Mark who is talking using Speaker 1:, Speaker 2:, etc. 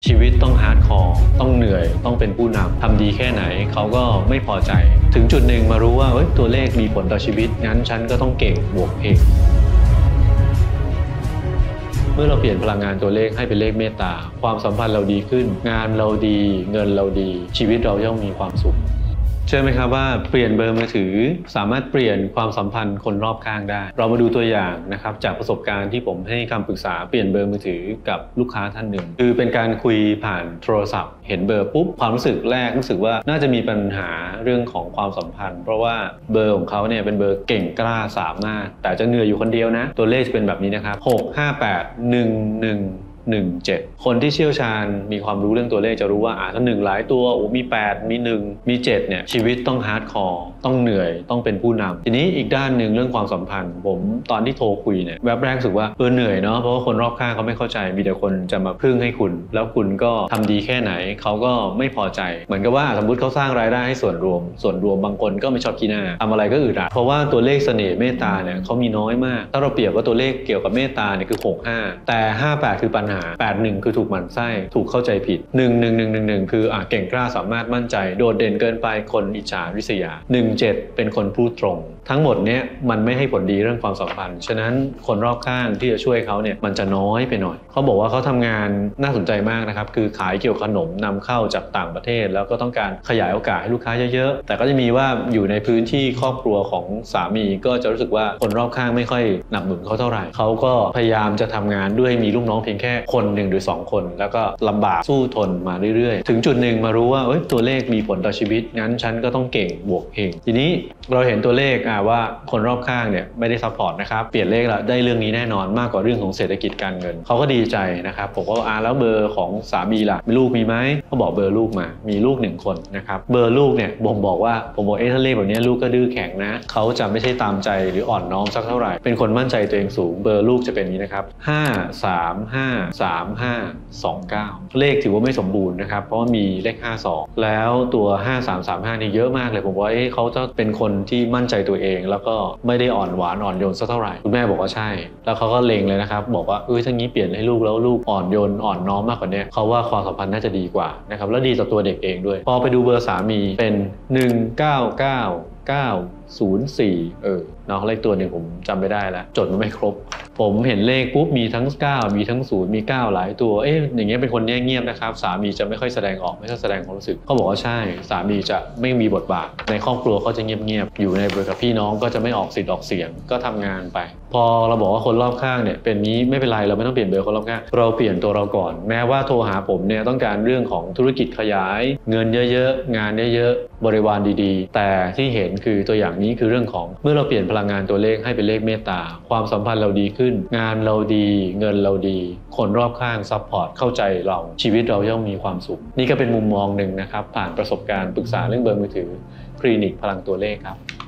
Speaker 1: ชีวิตต้องฮาร์ดคอร์ต้องเหนื่อยต้องเป็นผู้นำทำดีแค่ไหนเขาก็ไม่พอใจถึงจุดหนึ่งมารู้ว่าตัวเลขมีผลต่อชีวิตงั้นฉันก็ต้องเก่งบวกเองเมื่อเราเปลี่ยนพลังงานตัวเลขให้เป็นเลขเมตตาความสัมพันธ์เราดีขึ้นงานเราดีเงินเราดีชีวิตเราย่อมมีความสุขเชื่อไหมครับว่าเปลี่ยนเบอร์มือถือสามารถเปลี่ยนความสัมพันธ์คนรอบข้างได้เรามาดูตัวอย่างนะครับจากประสบการณ์ที่ผมให้คำปรึกษาเปลี่ยนเบอร์มือถือกับลูกค้าท่านหนึ่งคือเป็นการคุยผ่านโทรศัพท์เห็นเบอร์ปุ๊บความรู้สึกแรกรู้สึกว่าน่าจะมีปัญหาเรื่องของความสัมพันธ์เพราะว่าเบอร์ของเขาเนี่ยเป็นเบอร์เก่งกล้าสามารถแต่จะเหนื่อยอยู่คนเดียวนะตัวเลขจะเป็นแบบนี้นะครับ6581117คนที่เชี่ยวชาญมีความรู้เรื่องตัวเลขจะรู้ว่าถ้า1หลายตัวมี8มี1มี7เนี่ยชีวิตต้องฮาร์ดคอร์ต้องเหนื่อยต้องเป็นผู้นำทีนี้อีกด้านหนึ่งเรื่องความสัมพันธ์ผมตอนที่โทรคุยเนี่ยแวบแรกรู้สึกว่าเหนื่อยเนาะเพราะว่าคนรอบข้างเขาไม่เข้าใจมีแต่คนจะมาพึ่งให้คุณแล้วคุณก็ทำดีแค่ไหนเขาก็ไม่พอใจเหมือนกับว่าสมมติเขาสร้างรายได้ให้ส่วนรวมบางคนก็ไม่ชอบขี้หน้าทำอะไรก็อึดอัดเพราะว่าตัวเลขเสน่ห์เมตตาเนี่ยเขามีน้อยมากถ้าเราเปรียบว่าตัวเลขเกี่ยวกับเมตตาเนี่ยคือ65แต่58คือปัญหา81คือถูกหมั่นไส้ถูกเข้าใจผิด1111คือเก่งกล้าสามารถมั่นใจโดดเด่นเกินไปคนอิจฉาริษยา17เป็นคนพูดตรงทั้งหมดเนี้ยมันไม่ให้ผลดีเรื่องความสัมพันธ์ฉะนั้นคนรอบข้างที่จะช่วยเขาเนี่ยมันจะน้อยไปหน่อยเขาบอกว่าเขาทำงานน่าสนใจมากนะครับคือขายเกี่ยวกับขนมนำเข้าจากต่างประเทศแล้วก็ต้องการขยายโอกาสให้ลูกค้าเยอะๆแต่ก็จะมีว่าอยู่ในพื้นที่ครอบครัวของสามีก็จะรู้สึกว่าคนรอบข้างไม่ค่อยหนับหนุนเขาเท่าไหร่เขาก็พยายามจะทำงานด้วยมีลูกน้องเพียงแค่คน1หรือ2คนแล้วก็ลำบากสู้ทนมาเรื่อยๆถึงจุดหนึ่งมารู้ว่าตัวเลขมีผลต่อชีวิตงั้นฉันก็ต้องเก่งบวกเองทีนี้เราเห็นตัวเลขว่าคนรอบข้างเนี่ยไม่ได้ซัพพอร์ตนะครับเปลี่ยนเลขแล้วได้เรื่องนี้แน่นอนมากกว่าเรื่องของเศรษฐกิจการเงินเขาก็ดีใจนะครับผมก็แล้วเบอร์ของสามีล่ะมีลูกมีไหมเขาบอกเบอร์ลูกมามีลูก1คนนะครับเบอร์ลูกเนี่ยผมบอกถ้าเลขแบบนี้ลูกก็ดื้อแข็งนะเขาจะไม่ใช่ตามใจหรืออ่อนน้อมสักเท่าไหร่เป็นคนมั่นใจตัวเองสูงเบอร์ลูกจะเป็นนี้นะครับ5353529เลขถือว่าไม่สมบูรณ์นะครับเพราะว่ามีเลข52แล้วตัว5335นี่เยอะมากเลยผมว่าเขาจะเป็นคนที่มั่นใจตัวเองแล้วก็ไม่ได้อ่อนหวานอ่อนโยนสักเท่าไหร่คุณแม่บอกว่าใช่แล้วเขาก็เล็งเลยนะครับบอกว่าถ้างี้เปลี่ยนให้ลูกแล้วลูกอ่อนโยนอ่อนน้อมมากกว่านี้เขาว่าความสัมพันธ์น่าจะดีกว่านะครับแล้วดีต่อตัวเด็กเองด้วยพอไปดูเบอร์สามีเป็น199904เนาะเลขตัวหนึ่งผมจำไม่ได้แล้วจดมันไม่ครบผมเห็นเลขปุ๊บมีทั้ง9มีทั้ง0มี9หลายตัวอย่างเงี้ยเป็นคนเงียบๆนะครับสามีจะไม่ค่อยแสดงออกไม่ค่อยแสดงความรู้สึกเขาบอกว่าใช่สามีจะไม่มีบทบาทในครอบครัวเขาจะเงียบๆอยู่ในบริษัทพี่น้องก็จะไม่ออกสิทธิ์ออกเสียงก็ทำงานไปพอเราบอกว่าคนรอบข้างเนี่ยเป็นนี้ไม่เป็นไรเราไม่ต้องเปลี่ยนเบอร์คนรอบข้างเราเปลี่ยนตัวเราก่อนแม้ว่าโทรหาผมเนี่ยต้องการเรื่องของธุรกิจขยายเงินเยอะๆงานเยอะๆบริวารดีๆแต่ที่เห็นคือตัวอย่างนี้คือเรื่องของเมื่อเราเปลี่ยนพลังงานตัวเลขให้เป็นเลขเมตตาความสัมพันธ์เราดีขึ้นงานเราดีเงินเราดีคนรอบข้างซัพพอร์ตเข้าใจเราชีวิตเราย่อมมีความสุขนี่ก็เป็นมุมมองหนึ่งนะครับผ่านประสบการณ์ปรึกษาเรื่องเบอร์มือถือคลินิกพลังตัวเลขครับ